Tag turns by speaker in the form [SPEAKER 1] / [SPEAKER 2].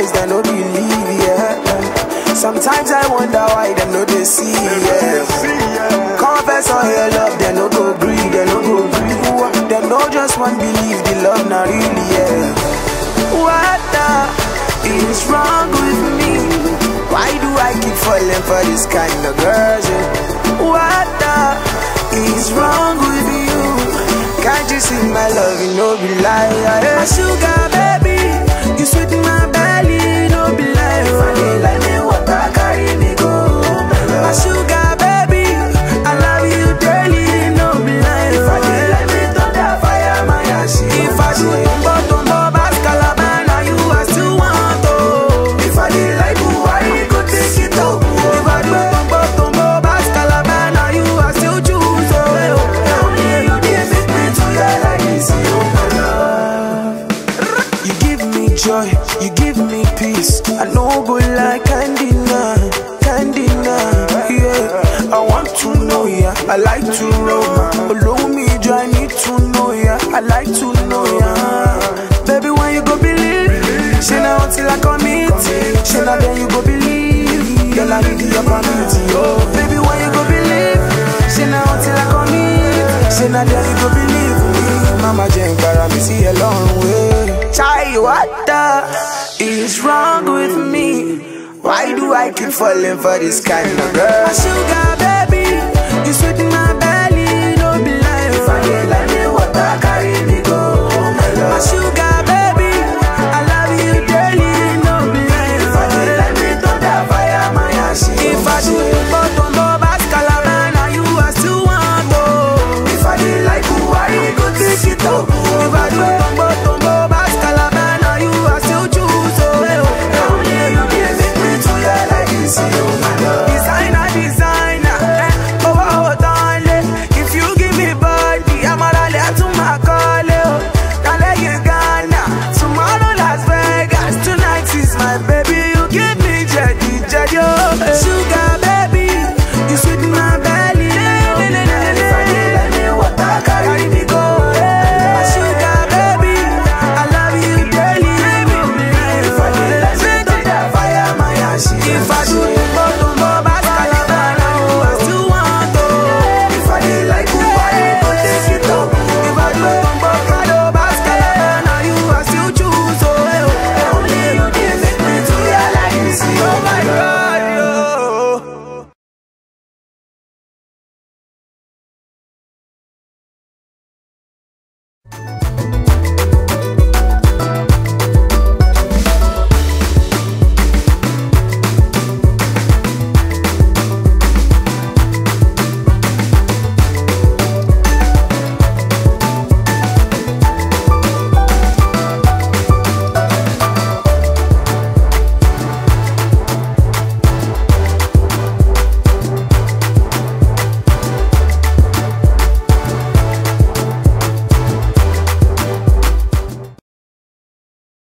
[SPEAKER 1] eyes, they no believe, yeah. Sometimes I wonder why they no they see, yeah. Confess all your love, they no go breathe, they no go breathe. They no just want believe the love not really, yeah. What the is wrong with me? Why do I keep falling for this kind of girls, yeah? What the is wrong with you? Can't you see my love, you no be lie, yeah. My sugar baby, you sweet in my belly, no be lie. If I dey like me, what I carry me go, my sugar baby, I love you daily, no be lie. If I dey like me, thunder fire my ass. If I do tombo bass Calabana, you I still want to. If I dey like you, I go take it up. If I do tombo bass Calabana, you I still choose. Only you dey make me to your like this, my love. You give me joy, you give me peace. I know go like candy now, yeah. I want to know ya, I like to roam. Allow me, I need to know ya, I like to know ya. Baby, when you go believe, she now until I commit. She now then you go believe. Girl, I need your community, oh. Baby, when you go believe, she now until I commit. She now then you go believe me. Mama Jane, para me see a long way. Chai, what the is wrong with me? Why do I keep falling for this kind of girl? My sugar baby, you sweet in my